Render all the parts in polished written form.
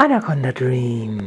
Anaconda Dreams.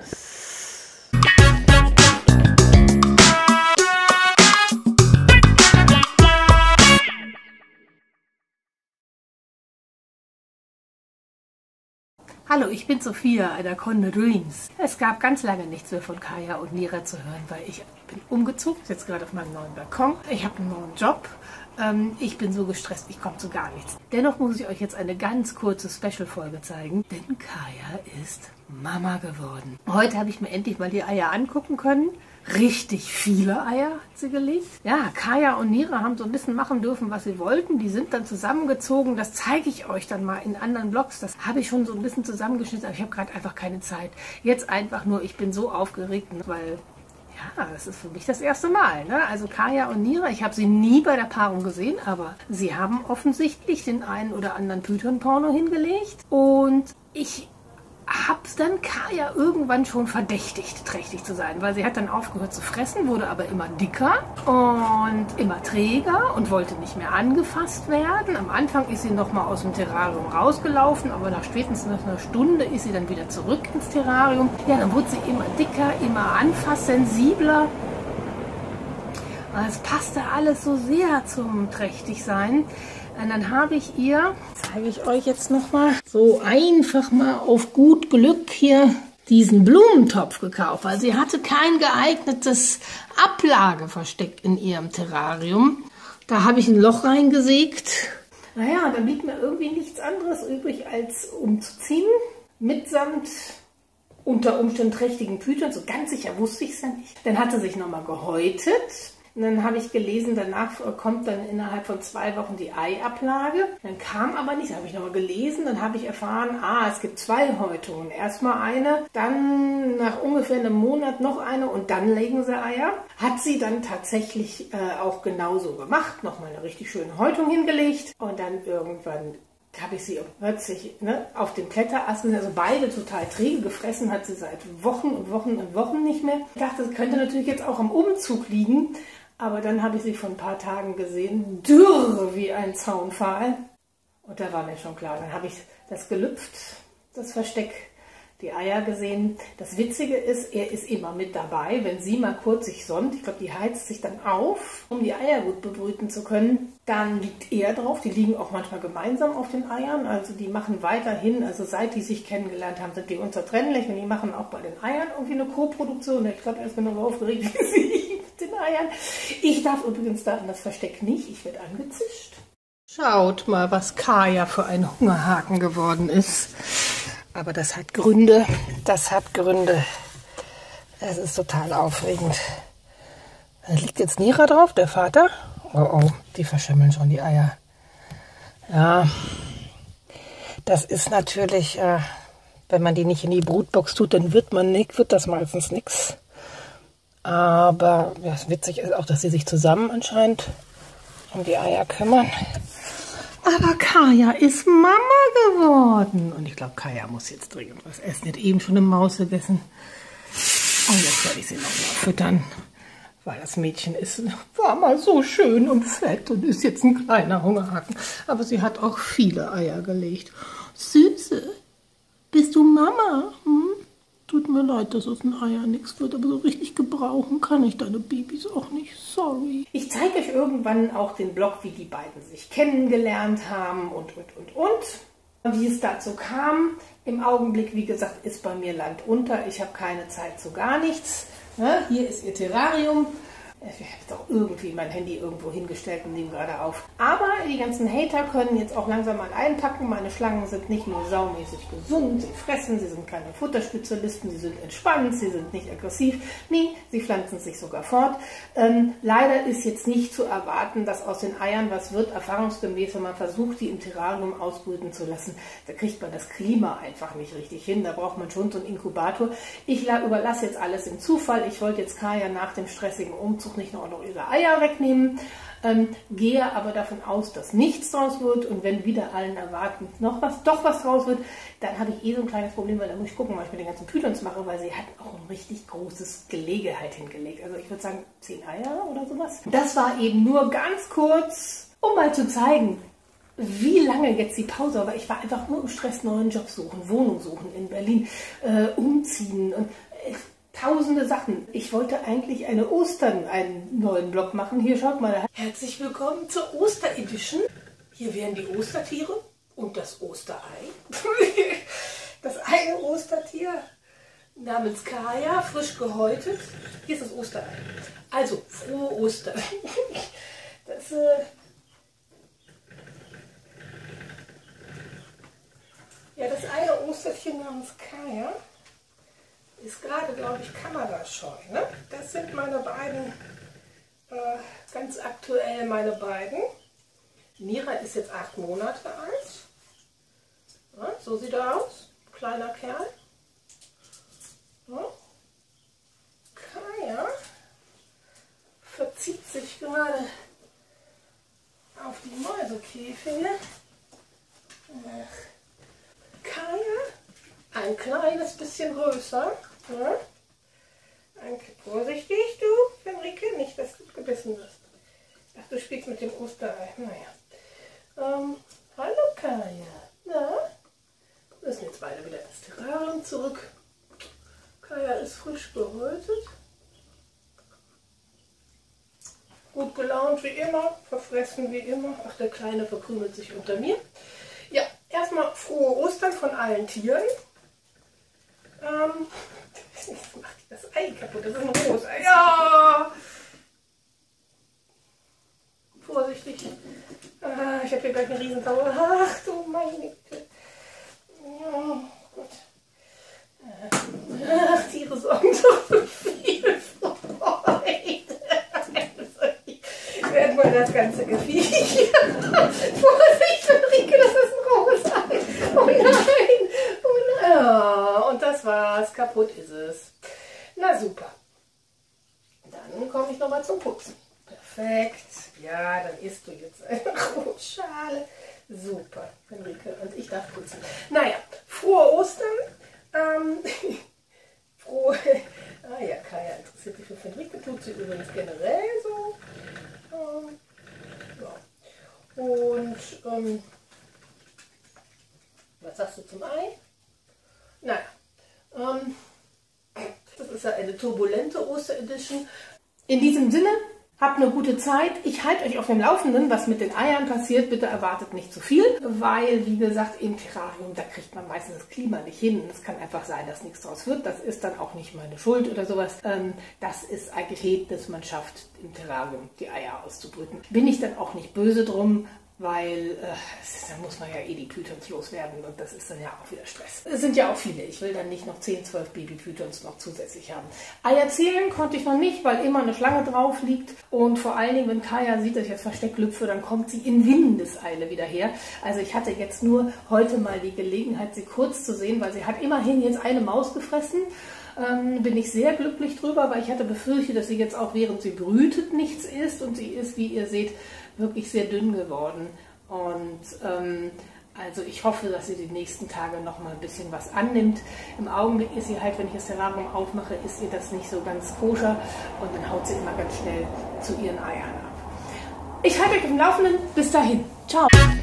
Hallo, ich bin Sophia, Anaconda Dreams. Es gab ganz lange nichts mehr von Kaya und Nira zu hören, weil ich bin umgezogen, sitze gerade auf meinem neuen Balkon. Ich habe einen neuen Job. Ich bin so gestresst, ich komme zu gar nichts. Dennoch muss ich euch jetzt eine ganz kurze Special-Folge zeigen, denn Kaya ist Mama geworden. Heute habe ich mir endlich mal die Eier angucken können. Richtig viele Eier hat sie gelegt. Ja, Kaya und Nira haben so ein bisschen machen dürfen, was sie wollten. Die sind dann zusammengezogen. Das zeige ich euch dann mal in anderen Vlogs. Das habe ich schon so ein bisschen zusammengeschnitten, aber ich habe gerade einfach keine Zeit. Jetzt einfach nur, ich bin so aufgeregt, weil... ja, das ist für mich das erste Mal. Ne? Also Kaya und Nira, ich habe sie nie bei der Paarung gesehen, aber sie haben offensichtlich den einen oder anderen Python-Porno hingelegt. Und ich habe dann Kaya irgendwann schon verdächtigt, trächtig zu sein, weil sie hat dann aufgehört zu fressen, wurde aber immer dicker und immer träger und wollte nicht mehr angefasst werden. Am Anfang ist sie noch mal aus dem Terrarium rausgelaufen, aber nach spätestens nach einer Stunde ist sie dann wieder zurück ins Terrarium. Ja, dann wurde sie immer dicker, immer anfasssensibler. Es passte alles so sehr zum Trächtigsein. Und dann habe ich ihr, zeige ich euch jetzt nochmal, so einfach mal auf gut Glück hier diesen Blumentopf gekauft. Weil sie hatte kein geeignetes Ablageversteck in ihrem Terrarium. Da habe ich ein Loch reingesägt. Naja, dann blieb mir irgendwie nichts anderes übrig, als umzuziehen. Mitsamt unter Umständen trächtigen Python. So ganz sicher wusste ich es ja nicht. Dann hat sie sich nochmal gehäutet. Und dann habe ich gelesen, danach kommt dann innerhalb von 2 Wochen die Eiablage. Dann kam aber nichts, habe ich nochmal gelesen, dann habe ich erfahren, es gibt 2 Häutungen. Erstmal eine, dann nach ungefähr einem Monat noch eine und dann legen sie Eier. Hat sie dann tatsächlich auch genauso gemacht, nochmal eine richtig schöne Häutung hingelegt und dann irgendwann habe ich sie plötzlich auf den Kletterast, also beide total träge, gefressen hat sie seit Wochen und Wochen und Wochen nicht mehr. Ich dachte, das könnte natürlich jetzt auch am Umzug liegen, aber dann habe ich sie vor ein paar Tagen gesehen, dürr wie ein Zaunpfahl. Und da war mir schon klar, dann habe ich das gelüpft, das Versteck, die Eier gesehen. Das Witzige ist, er ist immer mit dabei, wenn sie mal kurz sich sonnt. Ich glaube, die heizt sich dann auf, um die Eier gut bebrüten zu können. Dann liegt er drauf. Die liegen auch manchmal gemeinsam auf den Eiern. Also die machen weiterhin, also seit die sich kennengelernt haben, sind die unzertrennlich. Und die machen auch bei den Eiern irgendwie eine Co-Produktion. Ich glaube, er ist genauso aufgeregt wie sie mit den Eiern. Ich darf übrigens da an das Versteck nicht. Ich werde angezischt. Schaut mal, was Kaya für ein Hungerhaken geworden ist. Aber das hat Gründe, das hat Gründe. Es ist total aufregend. Da liegt jetzt Nira drauf, der Vater. Oh, die verschimmeln schon die Eier. Ja, das ist natürlich, wenn man die nicht in die Brutbox tut, dann wird das meistens nichts. Aber ja, witzig ist auch, dass sie sich zusammen anscheinend um die Eier kümmern. Aber Kaya ist Mama geworden. Und ich glaube, Kaya muss jetzt dringend was essen. Die hat eben schon eine Maus gegessen. Und jetzt werde ich sie noch mal füttern. Weil das Mädchen war mal so schön und fett und ist jetzt ein kleiner Hungerhaken. Aber sie hat auch viele Eier gelegt. Süße, bist du Mama? Tut mir leid, dass aus den Eiern nichts wird, aber so richtig gebrauchen kann ich deine Babys auch nicht. Sorry. Ich zeige euch irgendwann auch den Blog, wie die beiden sich kennengelernt haben und. Wie es dazu kam, im Augenblick, wie gesagt, ist bei mir Land unter. Ich habe keine Zeit zu gar nichts. Hier ist ihr Terrarium. Ich habe jetzt auch irgendwie mein Handy irgendwo hingestellt und nehme gerade auf. Aber die ganzen Hater können jetzt auch langsam mal einpacken. Meine Schlangen sind nicht nur saumäßig gesund, sie fressen, sie sind keine Futterspezialisten, sie sind entspannt, sie sind nicht aggressiv. Nee, sie pflanzen sich sogar fort. Leider ist jetzt nicht zu erwarten, dass aus den Eiern was wird. Erfahrungsgemäß, wenn man versucht, die im Terrarium ausbrüten zu lassen, da kriegt man das Klima einfach nicht richtig hin. Da braucht man schon so einen Inkubator. Ich überlasse jetzt alles im Zufall. Ich wollte jetzt Kaya nach dem stressigen Umzug nicht noch ihre Eier wegnehmen, gehe aber davon aus, dass nichts draus wird und wenn wieder allen erwarten doch was draus wird, dann habe ich so ein kleines Problem, weil da muss ich gucken, was ich mit den ganzen Pythons mache, weil sie hat auch ein richtig großes Gelege halt hingelegt. Also ich würde sagen 10 Eier oder sowas. Das war eben nur ganz kurz, um mal zu zeigen, wie lange jetzt die Pause war. Ich war einfach nur im Stress, neuen Job suchen, Wohnung suchen in Berlin, umziehen und tausende Sachen. Ich wollte eigentlich einen neuen Blog machen. Hier, schaut mal. Herzlich willkommen zur Osteredition. Hier wären die Ostertiere und das Osterei. Das eine Ostertier namens Kaya, frisch gehäutet. Hier ist das Osterei. Also, frohe Ostern. Das eine Ostertier namens Kaya ist gerade, glaube ich, kamerascheu. Ne? Das sind meine beiden, ganz aktuell meine beiden. Mira ist jetzt 8 Monate alt. Ja, so sieht er aus. Kleiner Kerl. Ja. Kaya verzieht sich gerade auf die Mäusekäfige. Kaya, ein kleines bisschen größer. Ja. Vorsichtig, du, Henrike, nicht, dass du gebissen wirst. Ach, du spielst mit dem Osterei. Naja. Hallo Kaya. Na? Wir müssen jetzt beide wieder ins Terrarium zurück. Kaya ist frisch gehäutet. Gut gelaunt wie immer, verfressen wie immer. Ach, der Kleine verkrümelt sich unter mir. Ja, erstmal frohe Ostern von allen Tieren. Jetzt macht das Ei kaputt, das ist ein rohes Ei. Ja! Vorsichtig. Ich habe hier gleich eine Riesensauer. Ach du meine Güte. Ja, gut. Ach, Tiere sorgen doch für viel Freude. Ich werde mal das ganze Gefiech. Vorsicht, Henrike, das ist ein rohes Ei. Oh nein. Oh nein. Und das war's. Kaputt ist es. Na super. Dann komme ich nochmal zum Putzen. Perfekt. Ja, dann isst du jetzt eine Rotschale. Super, Henrike. Und ich darf putzen. Naja, frohe Ostern. Ja, Kaya interessiert sich für Henrike. Tut sie übrigens generell so. Ja. Und was sagst du zum Ei? Naja, das ist ja eine turbulente Osteredition. In diesem Sinne, habt eine gute Zeit. Ich halte euch auf dem Laufenden, was mit den Eiern passiert. Bitte erwartet nicht zu viel, weil, wie gesagt, im Terrarium, da kriegt man meistens das Klima nicht hin. Es kann einfach sein, dass nichts draus wird. Das ist dann auch nicht meine Schuld oder sowas. Das ist eigentlich, dass man schafft, im Terrarium die Eier auszubrüten. Bin ich dann auch nicht böse drum, weil dann muss man ja eh die Pythons loswerden und das ist dann ja auch wieder Stress. Es sind ja auch viele. Ich will dann nicht noch 10, 12 Baby-Pythons noch zusätzlich haben. Eier zählen konnte ich noch nicht, weil immer eine Schlange drauf liegt und vor allen Dingen, wenn Kaya sieht, dass ich jetzt versteckt lüpfe, dann kommt sie in Windeseile wieder her. Also ich hatte jetzt nur heute mal die Gelegenheit, sie kurz zu sehen, weil sie hat immerhin jetzt eine Maus gefressen. Bin ich sehr glücklich drüber, weil ich hatte befürchtet, dass sie jetzt auch während sie brütet nichts isst und sie ist, wie ihr seht, wirklich sehr dünn geworden und also ich hoffe, dass sie die nächsten Tage noch mal ein bisschen was annimmt. Im Augenblick ist sie halt, wenn ich das Terrarium aufmache, ist ihr das nicht so ganz koscher und dann haut sie immer ganz schnell zu ihren Eiern ab. Ich halte euch auf dem Laufenden. Bis dahin. Ciao.